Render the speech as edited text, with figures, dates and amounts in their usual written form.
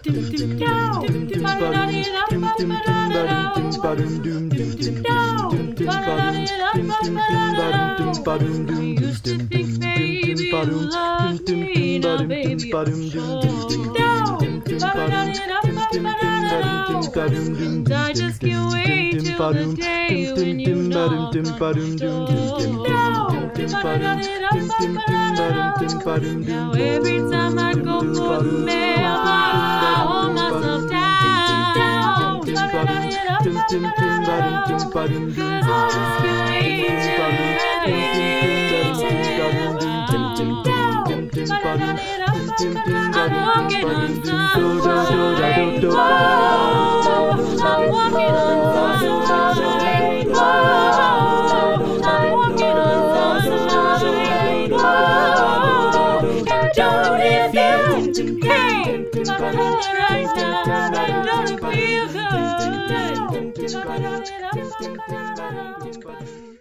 used to think, baby, you loved me, now baby, I'm sure. And I just can't wait till the day when you knock on the door. Now every time I go for the mail, I hold myself down. 'Cause I just can't I'm walking on sunshine. Whoa, I'm walking on sunshine. Whoa, I'm walking on sunshine. Whoa, and don't it feel hey, right now? Don't it feel good?